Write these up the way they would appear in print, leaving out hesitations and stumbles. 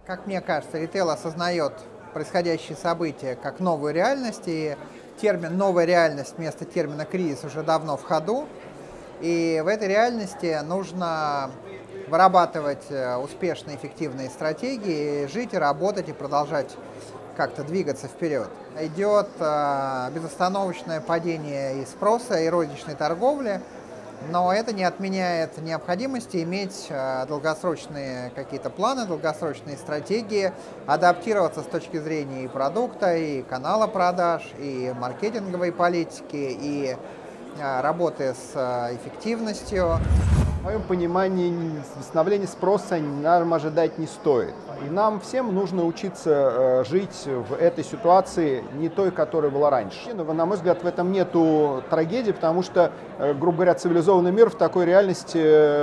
Как мне кажется, ритейл осознает происходящие события как новую реальность, и термин «новая реальность» вместо термина «кризис» уже давно в ходу. И в этой реальности нужно вырабатывать успешные, эффективные стратегии, жить и работать, и продолжать как-то двигаться вперед. Идет безостановочное падение и спроса, и розничной торговли, но это не отменяет необходимости иметь долгосрочные какие-то планы, долгосрочные стратегии, адаптироваться с точки зрения и продукта, и канала продаж, и маркетинговой политики, и работы с эффективностью. В моем понимании, восстановления спроса нам ожидать не стоит. И нам всем нужно учиться жить в этой ситуации, не той, которая была раньше. Но, на мой взгляд, в этом нету трагедии, потому что, грубо говоря, цивилизованный мир в такой реальности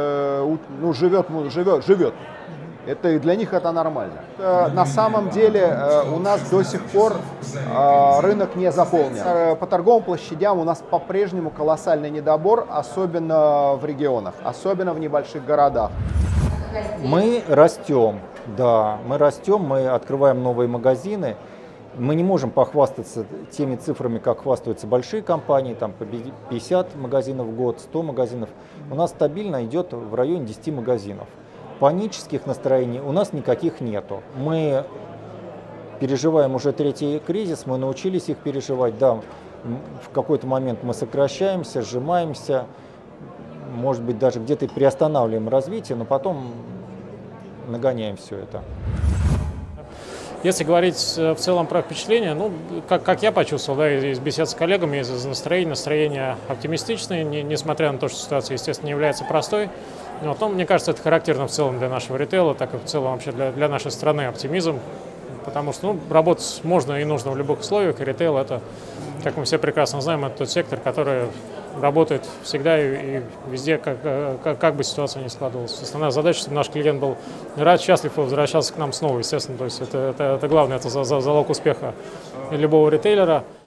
живет. Это, и для них это нормально. На самом деле у нас до сих пор рынок не заполнен. По торговым площадям у нас по-прежнему колоссальный недобор, особенно в регионах, особенно в небольших городах. Мы растем, да, мы открываем новые магазины. Мы не можем похвастаться теми цифрами, как хвастаются большие компании, там по 50 магазинов в год, 100 магазинов. У нас стабильно идет в районе 10 магазинов. Панических настроений у нас никаких нету. Мы переживаем уже третий кризис, мы научились их переживать. Да, в какой-то момент мы сокращаемся, сжимаемся, может быть, даже где-то приостанавливаем развитие, но потом нагоняем все это. Если говорить в целом про впечатление, ну, как я почувствовал, да, из бесед с коллегами, из настроение оптимистичное, несмотря на то, что ситуация, естественно, не является простой. Но мне кажется, это характерно в целом для нашего ритейла, так и в целом вообще для нашей страны оптимизм, потому что работать можно и нужно в любых условиях, и ритейл это, как мы все прекрасно знаем, это тот сектор, который работает всегда и везде, как бы ситуация ни складывалась. Основная задача, чтобы наш клиент был рад, счастлив и возвращался к нам снова, естественно, то есть это главное, это залог успеха любого ритейлера.